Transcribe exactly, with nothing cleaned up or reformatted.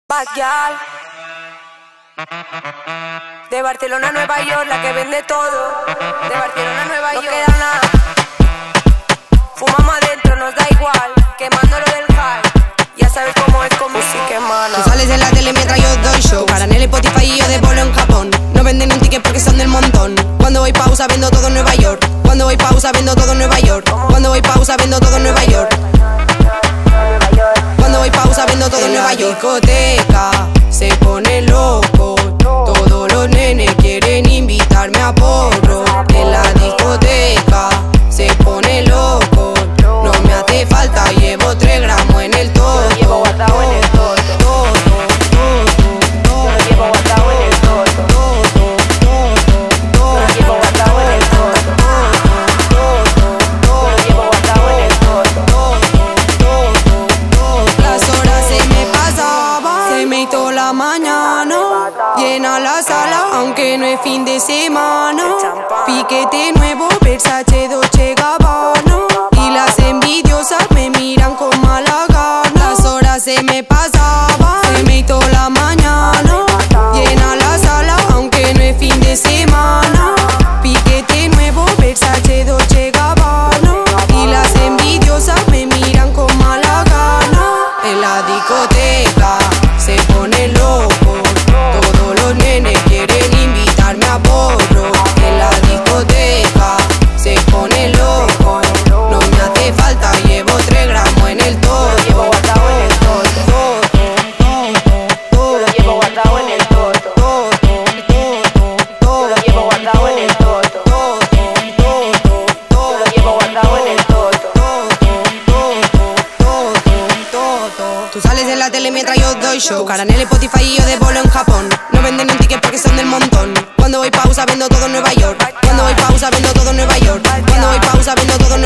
Bad Gyal. De Barcelona a Nueva York, la que vende todo. De Barcelona a Nueva York, no queda nada. Fumamos adentro, nos da igual. Quemándolo del high. Ya sabes cómo es con música, hermana. Tú sales en la tele mientras yo doy show. Cara en el Spotify y yo de bolo en Japón. No venden un ticket porque son del montón. Cuando voy pausa vendo todo en Nueva York. Cuando voy pausa vendo todo en Nueva York. Cuando voy pausa vendo todo en Nueva York. Cuando voy pausa vendo todo en Nueva York. Discoteca se pone loco. Todos los nenes quieren invitarme a porro. En la discoteca se pone loco. No me hace falta, llevo tres gramos en el todo. Yo lo llevo guardado en el todo. Yo lo llevo guardado en el todo. Yo lo llevo guardado en el todo. Yo lo llevo guardado en el todo. Las horas se me pasaban, se me hizo la mañana. Llena la sala, aunque no es fin de semana. Piquete nuevo, Versace, Dolce Gabbana. Y las envidiosas me miran con mala gana. Las horas se me pasaban, se me hizo la mañana. Llena la sala, aunque no es fin de semana. Piquete nuevo, Versace, Dolce Gabbana. Y las envidiosas me miran con mala gana. En la discoteca se pone loco. Todos los nenes quieren invitarme a porro. En la discoteca se pone loco. No me hace falta, llevo tres gramos en el todo. Yo lo llevo guardado en el todo. Yo lo llevo guardado en el todo. Yo lo llevo guardado en el todo. Yo lo llevo guardado en el todo. Tú sales en la tele mientras yo doy show. Tu cara en el Spotify y yo de bolo en Japón. No venden un ticket porque son del montón. Cuando voy pausa vendo todo en Nueva York. Cuando voy pausa vendo todo en Nueva York. Cuando voy pausa vendo todo en